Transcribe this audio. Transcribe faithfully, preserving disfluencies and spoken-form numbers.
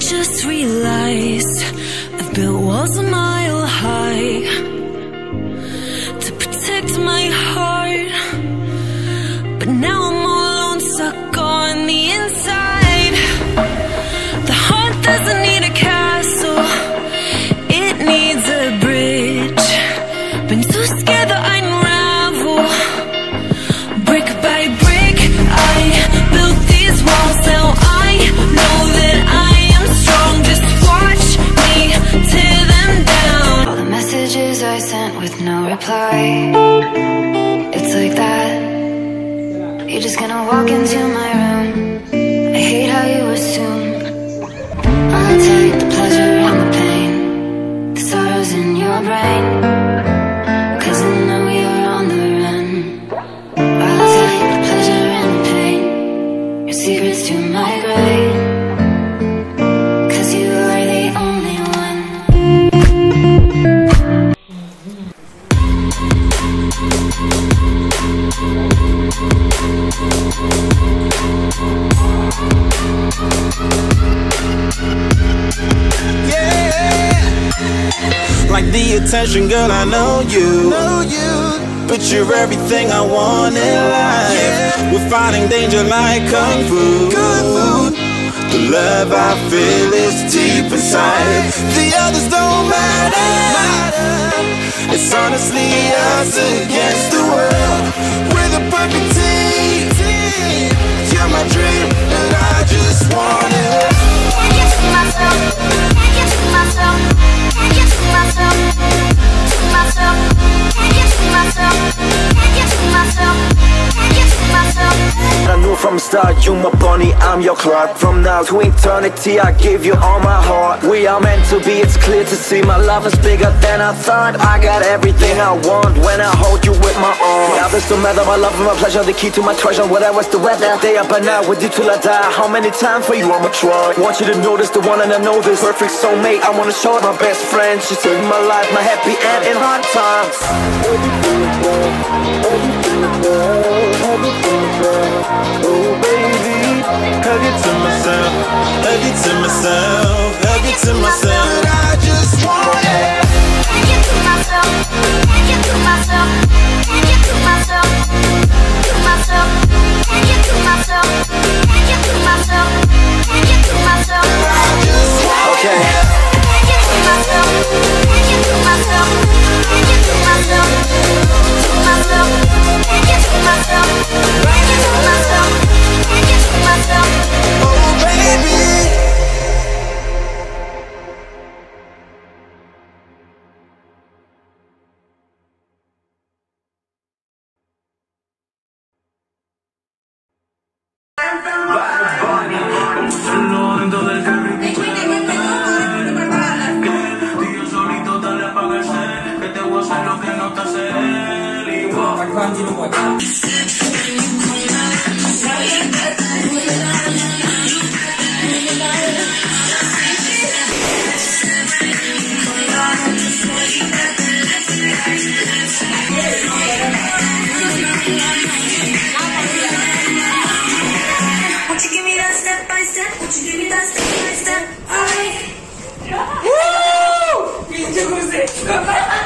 just realized I've built walls a mile high to protect my heart, but now I'm all alone, stuck on the inside. The heart doesn't need a castle, it needs a bridge. Been too scared that I'd unravel. Brick by brick, I built these walls. Now I know that I am strong. Just watch me tear them down. All the messages I sent with no reply, it's like that. You're just gonna walk into my room. I hate how you assume I'll take the pleasure and the pain, the sorrows in your brain, 'cause I know you're on the run. I'll take the pleasure and the pain, your secrets to my grave, 'cause you are the only one. Like the attention, girl, I know you, know you. But you're everything I want in life, yeah. We're fighting danger like Kung Fu. Kung Fu. The love I feel is deep inside. The others don't matter. It's honestly us against the world. We're the perfect team. You're my dream, and I just want it. Can't get to myself, can't get to myself, can't get to myself, to myself, can't get to myself, can't get to myself, can't get to myself. I knew from the start, you my bunny, I'm your Clark. From now to eternity, I give you all my heart. We are meant to be, it's clear to see. My love is bigger than I thought. I got everything I want when I hold you with my arms. Now this don't matter, my love and my pleasure, the key to my treasure. Whatever's the weather, day up and out with you till I die. How many times for you I'ma try? Want you to notice the one and I know this perfect soulmate. I wanna show it my best friend. She saved my life, my happy end in hard times. Everything is well, everything is well, everything is well. Oh baby, Hug it to myself, hug it to myself, hug it to myself. I just want it. Can't get to myself, can't get to myself, can't get to myself, to myself, can't get to myself, can't get to myself, can't get to myself. I just want okay. it. Can't get to myself, can't get to myself, can't get to myself, to myself, can't get to myself, can't get to myself, can't get to myself. Oh baby. Won't you give me that step by step? Won't you give me that step by step? Ay. Woo! Pinche José.